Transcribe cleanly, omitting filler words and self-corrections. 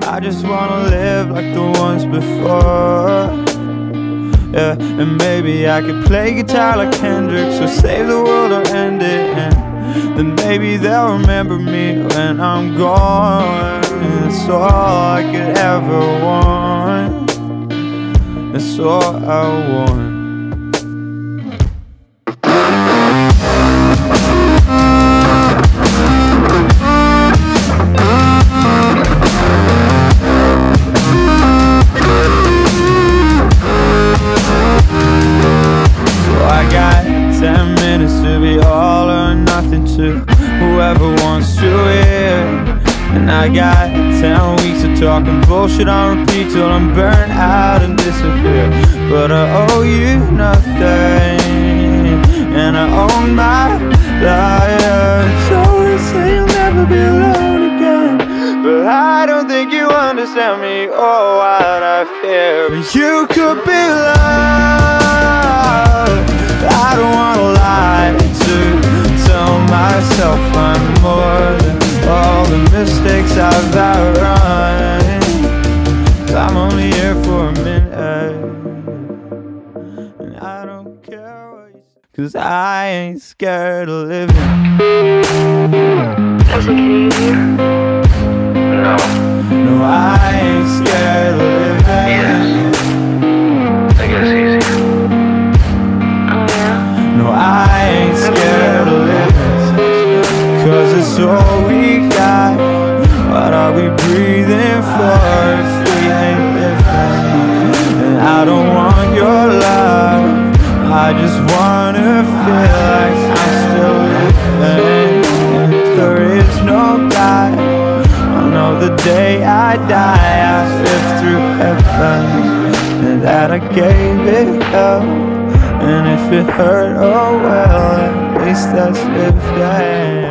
I just wanna live like the ones before. Yeah, and maybe I could play guitar like Hendrix, or save the world or end it, and then maybe they'll remember me when I'm gone. That's all I could ever want. That's all I want. To be all or nothing to whoever wants to hear. And I got 10 weeks of talking bullshit on repeat till I'm burnt out and disappear. But I owe you nothing, and I own my life. Always say you'll never be alone again, but I don't think you understand me or what I fear. But you could be loved. I don't wanna lie to tell myself I'm more than all the mistakes I've outrun. 'Cause I'm only here for a minute, and I don't care what you say, 'cause I ain't scared of living. Is it easier? No. No, I ain't scared of living. Yes. I guess easier. No, I ain't scared of living, 'cause it's all we got. What are we breathing for if we ain't living? And I don't want your love, I just wanna feel like I'm still living. And if there is no God, I know the day I die I lived through heaven, and that I gave it up. And if it hurt, oh well, at least that's living.